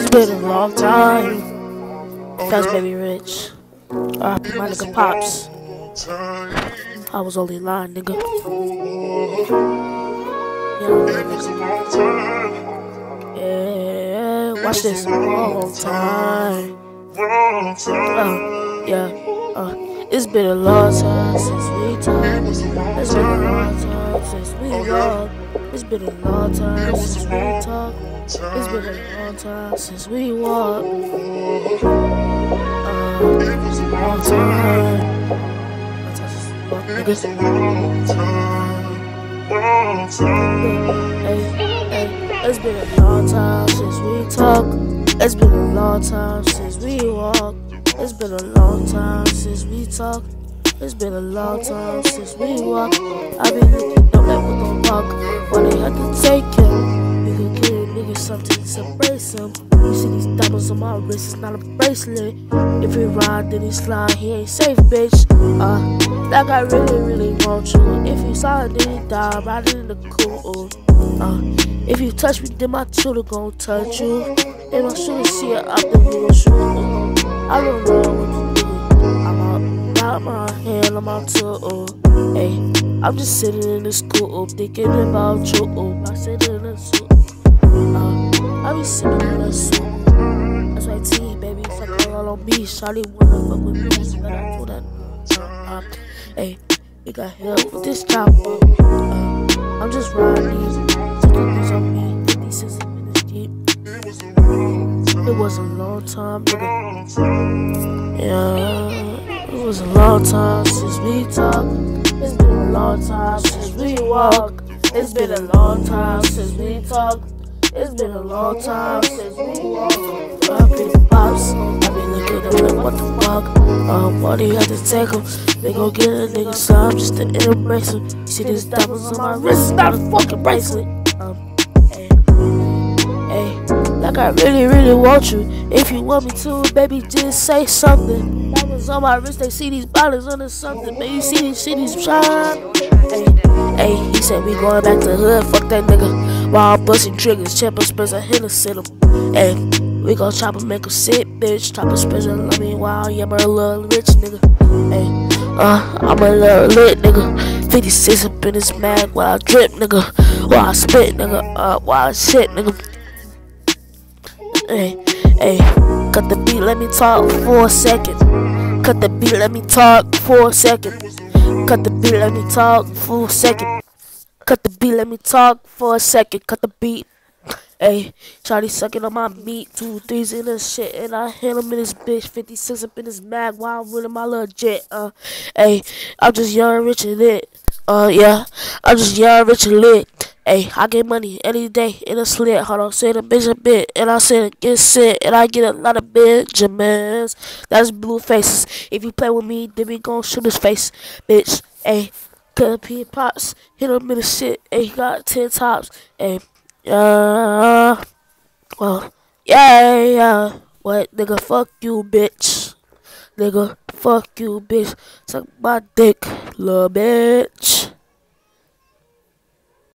been a long time. Fast Baby Rich. R.I.P. my nigga Pops. I was only lying, nigga. Yeah, watch this. Long time. It's been a long time since we talked. It's been a long time since we walked. It's been a long time since we talked. It's been a long time since we walked. It's a long time. It's a long time. It's been a long time since we talked. It's been a long time since we walked. It's been a long time since we talked. It's been a long time since we walked. I been looking up like what the fuck. Why they had to take him? You could give a nigga something to embrace him. You see these diamonds on my wrist, it's not a bracelet. If he ride, then he slide, he ain't safe, bitch. That guy really want you. If he slide, then he die, riding in the cool. If you touch me, then my shooter gon' touch you. And my shooter see it out the window, shoot. I don't know what to do. I'm out my hand, I'm out to hey, I'm just sitting in the school, thinking about you. I sit in the suit. I be sitting in the suit. That's why T, baby, fuck all on me. Shawty wanna fuck with me, but I told that. Hey, we got help with this chopper. I'm just riding these, taking these on me. 50 cents in this Jeep. It was a long time, nigga. Yeah, it was a long time since we talked. It's been a long time since we walked. It's been a long time since we talked. It's been a long time since we walked. I be the Pops. I be looking at them like what the fuck. Why they had to take them? They gon' get a nigga some just to embrace him. You see these diamonds on my wrist, it's not a fucking bracelet. Like I really want you. If you want me to, baby, just say something. Diamonds on my wrist, they see these bottles under something. Baby, you see these shitties shine. Hey, he said we going back to hood. Fuck that nigga. While I'm busting triggers, Champa Spurs a hit us in him. Hey, we gon' chop him, make him sit, bitch. Chop a Spurs and love me while yeah, I'm a little rich nigga. Hey, I'm a little lit nigga. 56 up in this mag while I drip nigga. While I spit nigga. While I shit nigga. Hey, cut the beat, let me talk for a second. Cut the beat, let me talk for a second. Cut the beat, let me talk for a second. Cut the beat, let me talk for a second. Cut the beat. Hey, shawty sucking on my meat. 2 3s in this shit, and I hit him in this bitch. 56 up in this mag while I'm running my little jet. Hey, I'm just young, rich and lit. Yeah, I'm just young, rich and lit. Hey, I get money any day in a slit. Hold on, say the bitch a bit, and I said get sit, and I get a lot of Benjamins. That's blue faces. If you play with me, then we gon' shoot his face, bitch. Hey, cut P Pops, hit him in the shit. Hey, he got 10 tops. Hey, well, yeah. What, nigga? Fuck you, bitch. Nigga, fuck you, bitch. Suck my dick, little bitch.